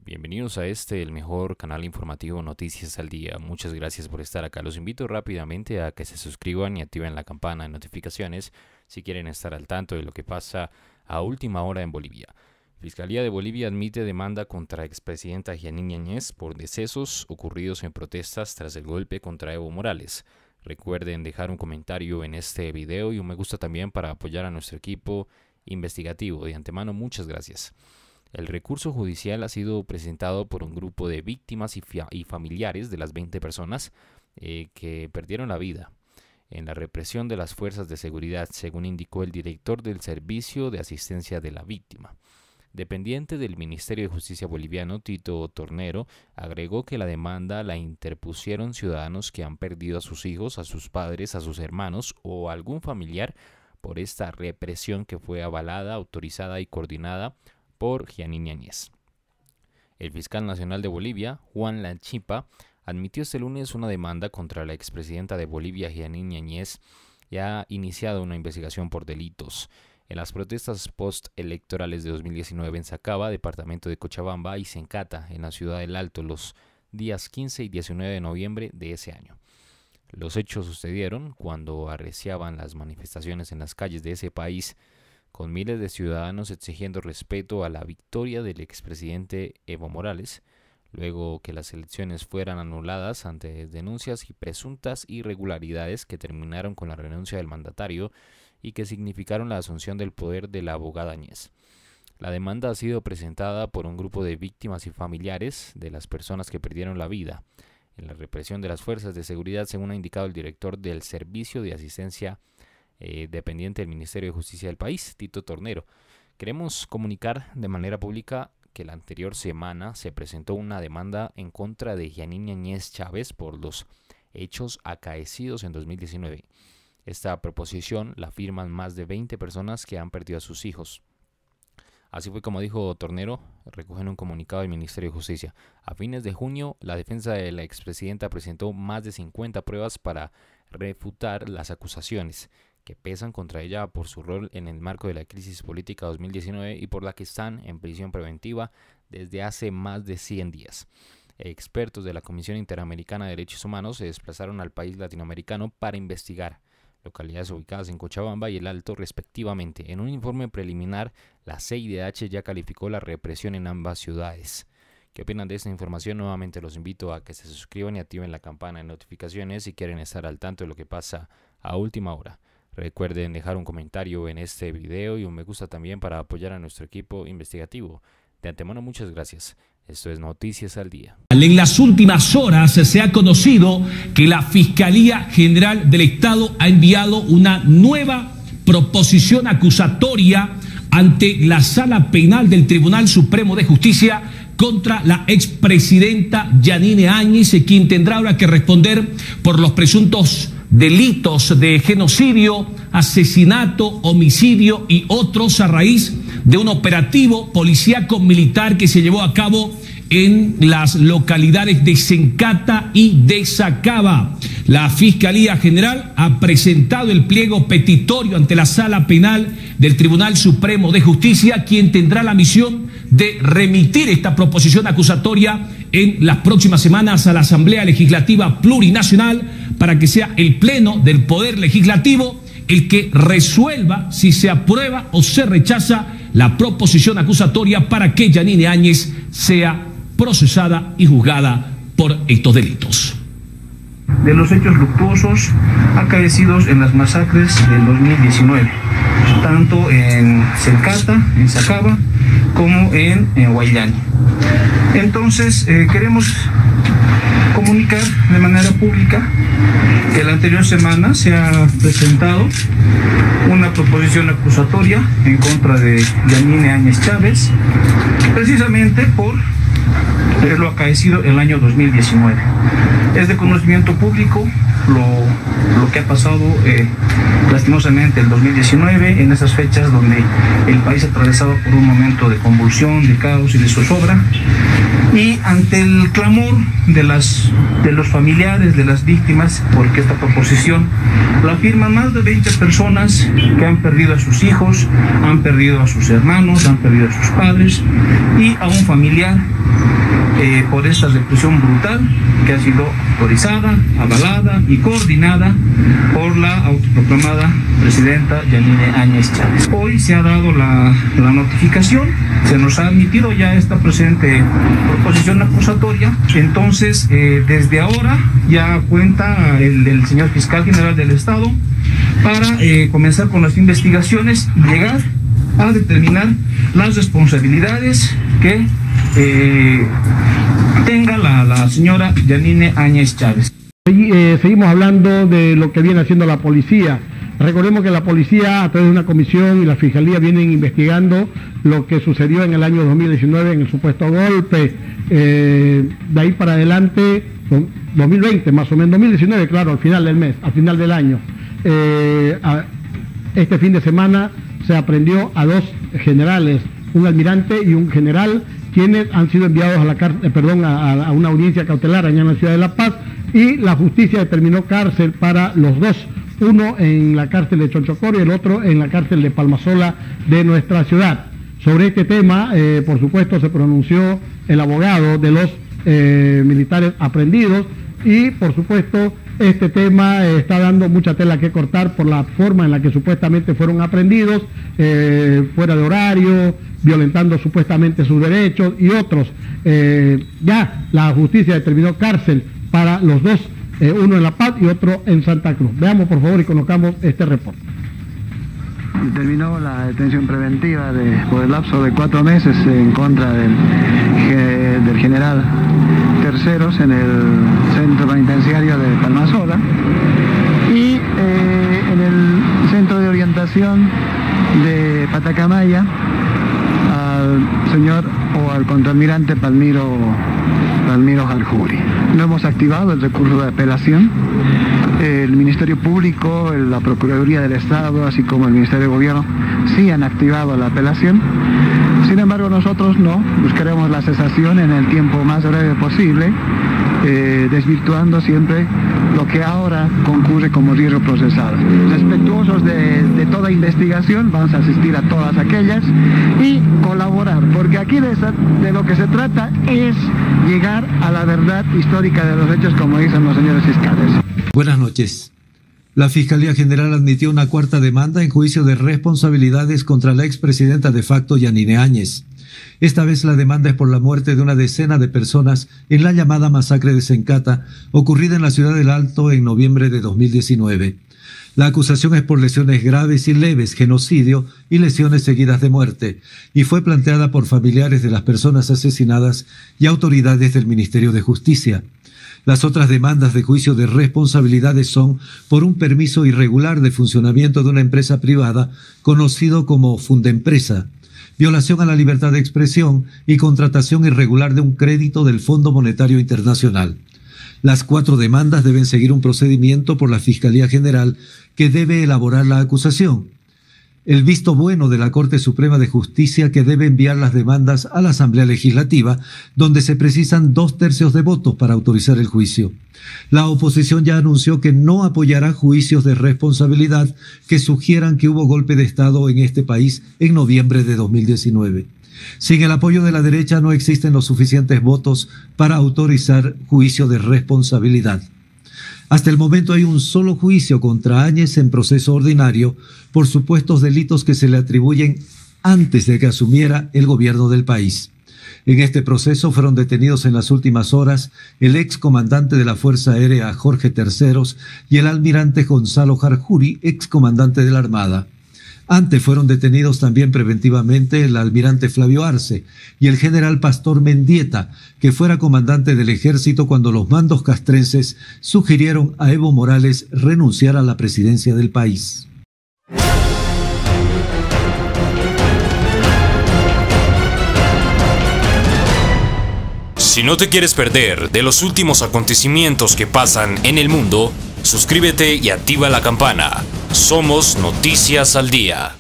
Bienvenidos a el mejor canal informativo Noticias al Día. Muchas gracias por estar acá. Los invito rápidamente a que se suscriban y activen la campana de notificaciones si quieren estar al tanto de lo que pasa a última hora en Bolivia. Fiscalía de Bolivia admite demanda contra expresidenta Jeanine Áñez por decesos ocurridos en protestas tras el golpe contra Evo Morales. Recuerden dejar un comentario en este video y un me gusta también para apoyar a nuestro equipo investigativo. De antemano, muchas gracias. El recurso judicial ha sido presentado por un grupo de víctimas y familiares de las 20 personas que perdieron la vida en la represión de las fuerzas de seguridad, según indicó el director del Servicio de Asistencia de la Víctima. Dependiente del Ministerio de Justicia boliviano, Tito Tornero, agregó que la demanda la interpusieron ciudadanos que han perdido a sus hijos, a sus padres, a sus hermanos o a algún familiar por esta represión que fue avalada, autorizada y coordinada por Jeanine Áñez. El fiscal nacional de Bolivia, Juan Lanchipa, admitió este lunes una demanda contra la expresidenta de Bolivia, Jeanine Áñez, y ha iniciado una investigación por delitos. En las protestas postelectorales de 2019 en Sacaba, departamento de Cochabamba, y Sencata, en la ciudad del Alto, los días 15 y 19 de noviembre de ese año. Los hechos sucedieron cuando arreciaban las manifestaciones en las calles de ese país, con miles de ciudadanos exigiendo respeto a la victoria del expresidente Evo Morales, luego que las elecciones fueran anuladas ante denuncias y presuntas irregularidades que terminaron con la renuncia del mandatario y que significaron la asunción del poder de la abogada Áñez. La demanda ha sido presentada por un grupo de víctimas y familiares de las personas que perdieron la vida en la represión de las fuerzas de seguridad, según ha indicado el director del Servicio de Asistencia dependiente del Ministerio de Justicia del país, Tito Tornero. Queremos comunicar de manera pública que la anterior semana se presentó una demanda en contra de Jeanine Áñez Chávez por los hechos acaecidos en 2019. Esta proposición la firman más de 20 personas que han perdido a sus hijos. Así fue como dijo Tornero, recogen un comunicado del Ministerio de Justicia. A fines de junio, la defensa de la expresidenta presentó más de 50 pruebas para refutar las acusaciones que pesan contra ella por su rol en el marco de la crisis política 2019 y por la que están en prisión preventiva desde hace más de 100 días. Expertos de la Comisión Interamericana de Derechos Humanos se desplazaron al país latinoamericano para investigar localidades ubicadas en Cochabamba y El Alto respectivamente. En un informe preliminar, la CIDH ya calificó la represión en ambas ciudades. ¿Qué opinan de esta información? Nuevamente los invito a que se suscriban y activen la campana de notificaciones si quieren estar al tanto de lo que pasa a última hora. Recuerden dejar un comentario en este video y un me gusta también para apoyar a nuestro equipo investigativo. De antemano, muchas gracias. Esto es Noticias al Día. En las últimas horas se ha conocido que la Fiscalía General del Estado ha enviado una nueva proposición acusatoria ante la Sala Penal del Tribunal Supremo de Justicia contra la expresidenta Jeanine Áñez, quien tendrá ahora que responder por los presuntos delitos de genocidio, asesinato, homicidio y otros a raíz de un operativo policíaco militar que se llevó a cabo en las localidades de Sencata y de Sacaba. La Fiscalía General ha presentado el pliego petitorio ante la Sala Penal del Tribunal Supremo de Justicia, quien tendrá la misión de remitir esta proposición acusatoria en las próximas semanas a la Asamblea Legislativa Plurinacional para que sea el Pleno del Poder Legislativo el que resuelva si se aprueba o se rechaza la proposición acusatoria para que Jeanine Áñez sea procesada y juzgada por estos delitos. De los hechos luctuosos acaecidos en las masacres del 2019, tanto en Sencata, en Sacaba, como en Huayllani. Entonces, queremos comunicar de manera pública que la anterior semana se ha presentado una proposición acusatoria en contra de Jeanine Áñez Chávez, precisamente por lo acaecido el año 2019. Es de conocimiento público lo que ha pasado lastimosamente el 2019, en esas fechas donde el país atravesaba por un momento de convulsión, de caos y de zozobra. Y ante el clamor de los familiares de las víctimas, porque esta proposición la firman más de 20 personas que han perdido a sus hijos, han perdido a sus hermanos, han perdido a sus padres y a un familiar por esta represión brutal que ha sido autorizada, avalada y coordinada por la autoproclamada presidenta Yanine Áñez Chávez. Hoy se ha dado la notificación, se nos ha admitido ya esta presente proposición acusatoria, entonces desde ahora ya cuenta el señor fiscal general del Estado para comenzar con las investigaciones y llegar a determinar las responsabilidades que tenga la señora Yanine Áñez Chávez. Seguimos hablando de lo que viene haciendo la policía. Recordemos que la policía, a través de una comisión y la fiscalía, vienen investigando lo que sucedió en el año 2019 en el supuesto golpe. De ahí para adelante, 2020 más o menos, 2019, claro, al final del mes, al final del año. Este fin de semana se aprehendió a 2 generales, un almirante y un general, quienes han sido enviados a la a una audiencia cautelar allá en la ciudad de La Paz, y la justicia determinó cárcel para los 2, uno en la cárcel de Chonchocoro y el otro en la cárcel de Palmasola de nuestra ciudad. Sobre este tema, por supuesto, se pronunció el abogado de los militares aprehendidos y, por supuesto, este tema está dando mucha tela que cortar por la forma en la que supuestamente fueron aprehendidos, fuera de horario, violentando supuestamente sus derechos y otros. Ya la justicia determinó cárcel para los 2, uno en La Paz y otro en Santa Cruz. Veamos por favor y conozcamos este reporte. Terminó la detención preventiva por el lapso de 4 meses en contra del general Terceros en el centro penitenciario de Palmasola y en el centro de orientación de Patacamaya al señor o al contraalmirante Palmiro Jarjuri. No hemos activado el recurso de apelación. El Ministerio Público, la Procuraduría del Estado, así como el Ministerio de Gobierno, sí han activado la apelación. Sin embargo, nosotros no, buscaremos la cesación en el tiempo más breve posible, desvirtuando siempre lo que ahora concurre como riesgo procesal. Respetuosos de toda investigación, vamos a asistir a todas aquellas y colaborar, porque aquí de lo que se trata es llegar a la verdad histórica de los hechos, como dicen los señores fiscales. Buenas noches. La Fiscalía General admitió una 4ª demanda en juicio de responsabilidades contra la expresidenta de facto Yanine Áñez. Esta vez la demanda es por la muerte de una decena de personas en la llamada masacre de Sencata, ocurrida en la ciudad del Alto en noviembre de 2019. La acusación es por lesiones graves y leves, genocidio y lesiones seguidas de muerte, y fue planteada por familiares de las personas asesinadas y autoridades del Ministerio de Justicia. Las otras demandas de juicio de responsabilidades son por un permiso irregular de funcionamiento de una empresa privada conocido como Fundempresa, violación a la libertad de expresión y contratación irregular de un crédito del Fondo Monetario Internacional. Las 4 demandas deben seguir un procedimiento por la Fiscalía General que debe elaborar la acusación. El visto bueno de la Corte Suprema de Justicia, que debe enviar las demandas a la Asamblea Legislativa, donde se precisan 2/3 de votos para autorizar el juicio. La oposición ya anunció que no apoyará juicios de responsabilidad que sugieran que hubo golpe de Estado en este país en noviembre de 2019. Sin el apoyo de la derecha no existen los suficientes votos para autorizar juicio de responsabilidad. Hasta el momento hay un solo juicio contra Áñez en proceso ordinario por supuestos delitos que se le atribuyen antes de que asumiera el gobierno del país. En este proceso fueron detenidos en las últimas horas el excomandante de la Fuerza Aérea Jorge Terceros y el almirante Gonzalo Jarjuri, excomandante de la Armada. Antes fueron detenidos también preventivamente el almirante Flavio Arce y el general Pastor Mendieta, que fuera comandante del ejército cuando los mandos castrenses sugirieron a Evo Morales renunciar a la presidencia del país. Si no te quieres perder de los últimos acontecimientos que pasan en el mundo, suscríbete y activa la campana. Somos Noticias al Día.